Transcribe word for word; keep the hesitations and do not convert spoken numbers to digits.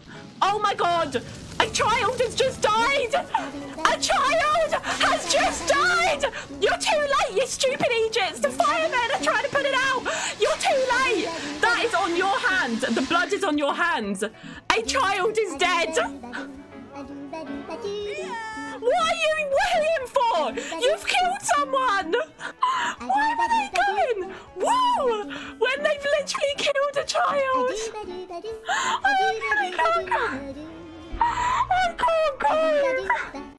Oh my god! A child has just died! A child has just died! You're too late, you stupid Egypts! The firemen are trying to put it out! You're too late! That is on your hands. The blood is on your hands. A child is dead! What are you waiting for? You've killed someone! Where are they going? Whoa! When they've literally killed a child! I really can't go! I can't go!